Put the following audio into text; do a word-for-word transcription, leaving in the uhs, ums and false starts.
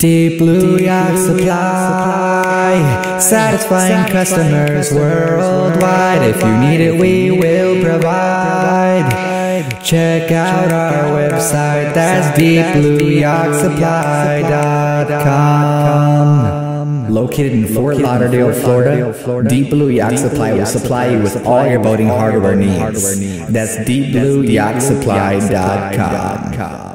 Deep Blue Yacht Supply, satisfying customers worldwide. If you need it, we will provide. Check out our website, that's deep blue yacht supply dot com. Located in Fort Lauderdale, Florida, Deep Blue Yacht Supply will supply you with all your boating hardware needs. That's deep blue yacht supply dot com.